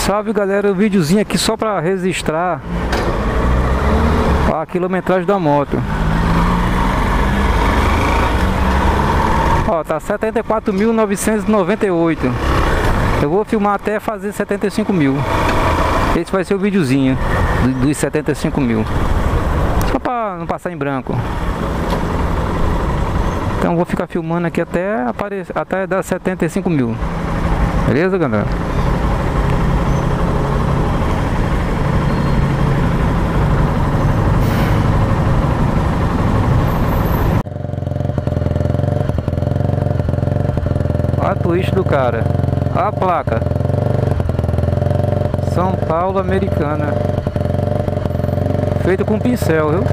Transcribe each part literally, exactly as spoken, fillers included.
Salve galera, o videozinho aqui só para registrar a quilometragem da moto. Ó, tá setenta e quatro mil novecentos e noventa e oito. Eu vou filmar até fazer setenta e cinco mil. Esse vai ser o videozinho dos setenta e cinco mil. Só para não passar em branco. Então vou ficar filmando aqui até aparecer, até dar setenta e cinco mil. Beleza, galera? Olha a twist do cara. Olha a placa. São Paulo, Americana. Feito com pincel, viu?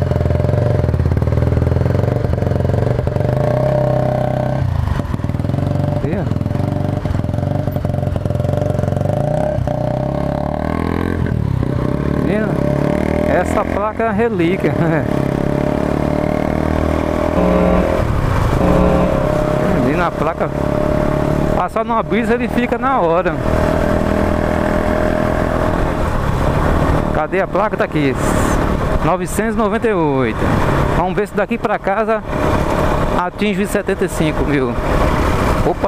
Essa placa é uma relíquia. Ali na placa, passar numa brisa ele fica na hora. Cadê a placa? Tá aqui, novecentos e noventa e oito. Vamos ver se daqui pra casa atinge os setenta e cinco mil. Opa!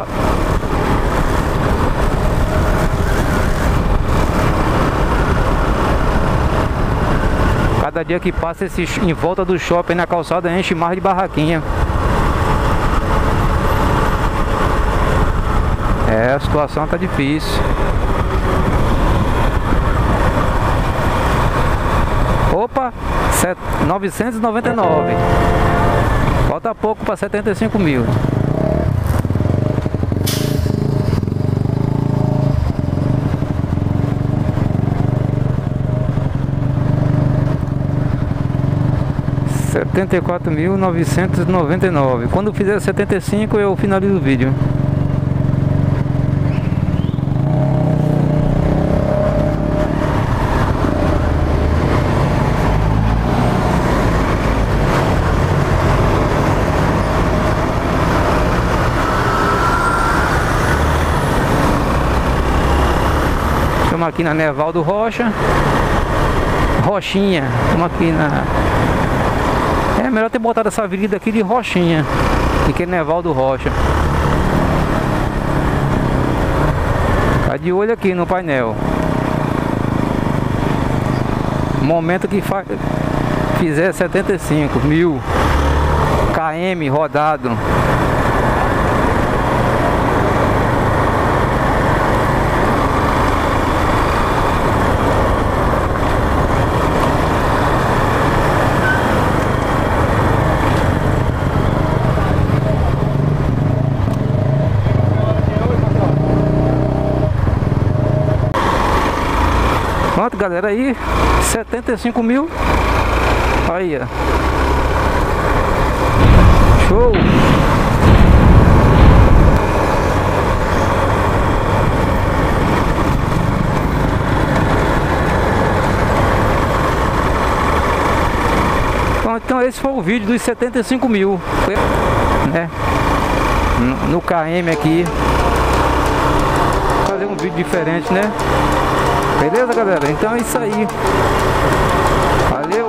Cada dia que passa esse, em volta do shopping na calçada enche mais de barraquinha. É, a situação tá difícil. Opa, novecentos e noventa e nove. Falta pouco para setenta e cinco mil. setenta e quatro mil novecentos e noventa e nove. Quando fizer setenta e cinco eu finalizo o vídeo. Estamos aqui na Nevaldo Rocha. Rochinha. Estamos aqui na... É melhor ter botado essa avenida aqui de Rochinha do que Nevaldo Rocha. Tá de olho aqui no painel. Momento que fa... fizer setenta e cinco mil km rodado. Pronto, galera, aí setenta e cinco mil. Aí, ó. Show. Bom, então esse foi o vídeo dos setenta e cinco mil, né? No, no K M aqui. Vou fazer um vídeo diferente, né? Beleza, galera? Então é isso aí. Valeu!